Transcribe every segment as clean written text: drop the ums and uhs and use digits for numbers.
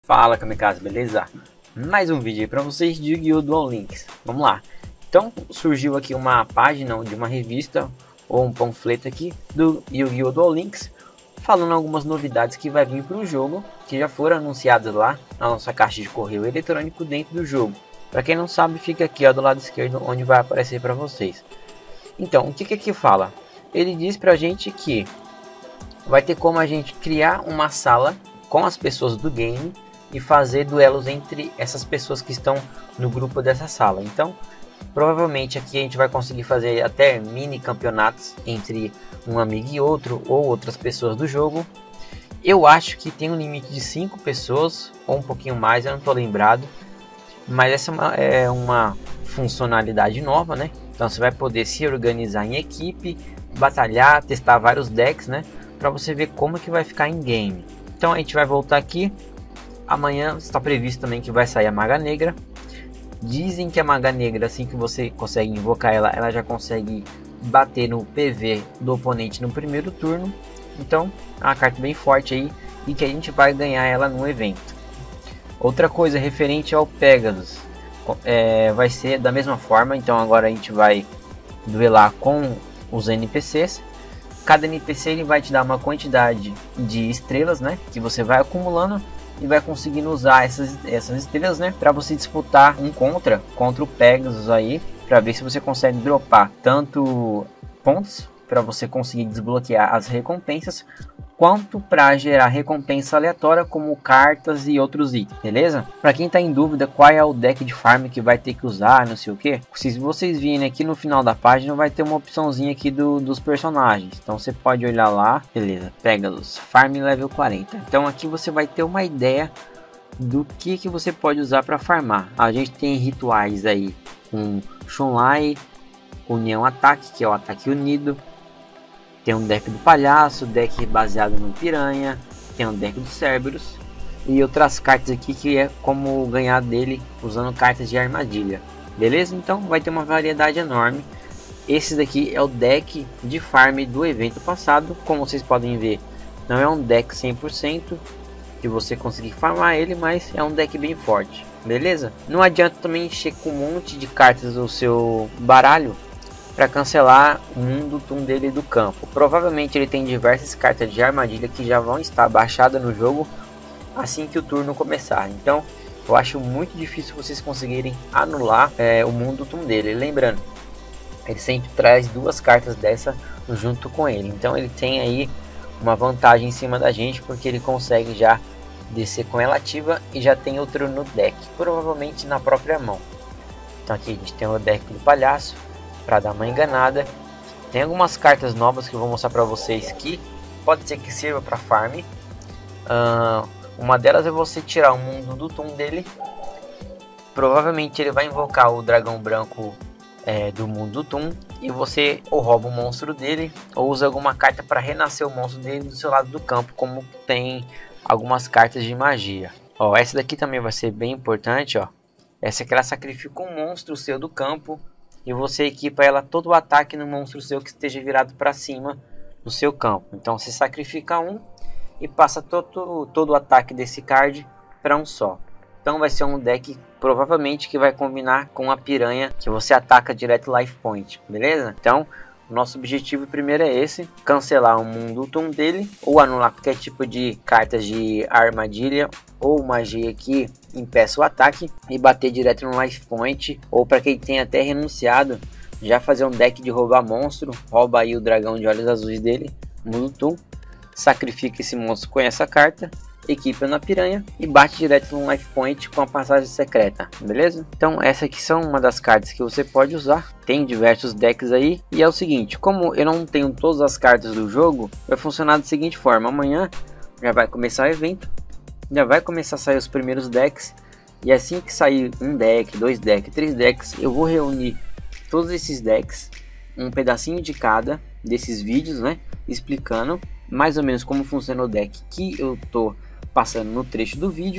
Fala, Kamikaze, beleza? Mais um vídeo aí pra vocês de Yu-Gi-Oh! Duel Links. Vamos lá. Então surgiu aqui uma página de uma revista ou um panfleto aqui do Yu-Gi-Oh! Duel Links, falando algumas novidades que vai vir para o jogo, que já foram anunciadas lá na nossa caixa de correio eletrônico dentro do jogo. Para quem não sabe, fica aqui ó, do lado esquerdo onde vai aparecer para vocês. Então, o que aqui fala? Ele diz pra gente que vai ter como a gente criar uma sala com as pessoas do game e fazer duelos entre essas pessoas que estão no grupo dessa sala. Então, provavelmente aqui a gente vai conseguir fazer até mini campeonatos entre um amigo e outro ou outras pessoas do jogo. Eu acho que tem um limite de 5 pessoas ou um pouquinho mais, eu não estou lembrado. Mas essa é uma funcionalidade nova, né? Então você vai poder se organizar em equipe, batalhar, testar vários decks, né? Para você ver como que vai ficar em game. Então a gente vai voltar aqui. Amanhã está previsto também que vai sair a Maga Negra. Dizem que a Maga Negra, assim que você consegue invocar ela, ela já consegue bater no PV do oponente no primeiro turno. Então é uma carta bem forte aí e que a gente vai ganhar ela no evento. Outra coisa referente ao Pegasus, vai ser da mesma forma. Então agora a gente vai duelar com os NPCs. Cada NPC ele vai te dar uma quantidade de estrelas, né, que você vai acumulando e vai conseguindo usar essas estrelas, né, para você disputar um contra o Pegasus aí, para ver se você consegue dropar tanto pontos para você conseguir desbloquear as recompensas, quanto para gerar recompensa aleatória como cartas e outros itens, beleza? Para quem tá em dúvida qual é o deck de farm que vai ter que usar, não sei o que, se vocês virem aqui no final da página vai ter uma opçãozinha aqui dos personagens, então você pode olhar lá, beleza, Pegasus, farm level 40, então aqui você vai ter uma ideia do que você pode usar para farmar. A gente tem rituais aí com Shunlai, União Ataque, que é o ataque unido. Tem um deck do Palhaço, deck baseado no Piranha, tem um deck do Cerberus e outras cartas aqui que é como ganhar dele usando cartas de armadilha, beleza? Então vai ter uma variedade enorme. Esse daqui é o deck de farm do evento passado, como vocês podem ver, não é um deck 100% que você conseguir farmar ele, mas é um deck bem forte, beleza? Não adianta também encher com um monte de cartas do seu baralho para cancelar o mundo Toon dele do campo. Provavelmente ele tem diversas cartas de armadilha que já vão estar baixadas no jogo assim que o turno começar. Então eu acho muito difícil vocês conseguirem anular o mundo Toon dele. Lembrando, ele sempre traz 2 cartas dessa junto com ele. Então ele tem aí uma vantagem em cima da gente, porque ele consegue já descer com ela ativa e já tem outro no deck, provavelmente na própria mão. Então aqui a gente tem o deck do Palhaço para dar uma enganada. Tem algumas cartas novas que eu vou mostrar para vocês que pode ser que sirva para farm. Uma delas é você tirar o mundo do Toon dele. Provavelmente ele vai invocar o dragão branco do mundo do Toon e você ou rouba o monstro dele ou usa alguma carta para renascer o monstro dele do seu lado do campo, como tem algumas cartas de magia. Ó, essa daqui também vai ser bem importante, ó. Essa aqui ela sacrifica um monstro seu do campo e você equipa ela todo o ataque no monstro seu que esteja virado para cima do seu campo. Então você sacrifica um e passa todo o ataque desse card para um só. Então vai ser um deck provavelmente que vai combinar com a piranha, que você ataca direto life point, beleza? Então o nosso objetivo primeiro é esse: cancelar o mundo Toon dele ou anular qualquer tipo de cartas de armadilha ou magia que impeça o ataque e bater direto no life point. Ou para quem tem até renunciado, já fazer um deck de roubar monstro, rouba aí o dragão de olhos azuis dele, mundo Toon, sacrifica esse monstro com essa carta, equipa na piranha e bate direto no life point com a passagem secreta, beleza? Então essa aqui são uma das cartas que você pode usar. Tem diversos decks aí e é o seguinte: como eu não tenho todas as cartas do jogo, vai funcionar da seguinte forma: amanhã já vai começar o evento, já vai começar a sair os primeiros decks e assim que sair um deck, 2 decks, 3 decks, eu vou reunir todos esses decks, um pedacinho de cada desses vídeos, né, explicando mais ou menos como funciona o deck que eu tô passando no trecho do vídeo.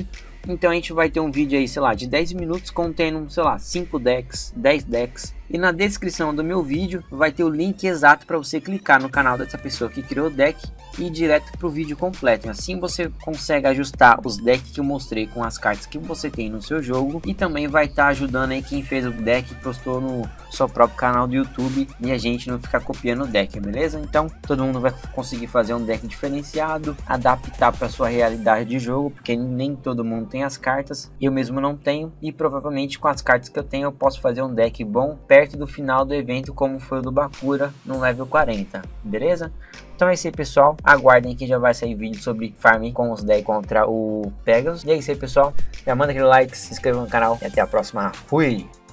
Então a gente vai ter um vídeo aí, sei lá, de 10 minutos contendo, sei lá, 5 decks, 10 decks. E na descrição do meu vídeo vai ter o link exato para você clicar no canal dessa pessoa que criou o deck e ir direto para o vídeo completo. Assim você consegue ajustar os decks que eu mostrei com as cartas que você tem no seu jogo. E também vai estar ajudando aí quem fez o deck e postou no seu próprio canal do YouTube. E a gente não ficar copiando o deck, beleza? Então todo mundo vai conseguir fazer um deck diferenciado, adaptar para sua realidade de jogo. Porque nem todo mundo tem as cartas, eu mesmo não tenho. E provavelmente com as cartas que eu tenho eu posso fazer um deck bom perto do final do evento, como foi o do Bakura no level 40, beleza? Então é isso aí, pessoal, aguardem que já vai sair vídeo sobre farm com os decks contra o Pegasus. E é isso aí, pessoal, já manda aquele like, se inscreva no canal e até a próxima. Fui!